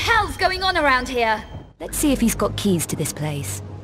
hell's going on around here? Let's see if he's got keys to this place.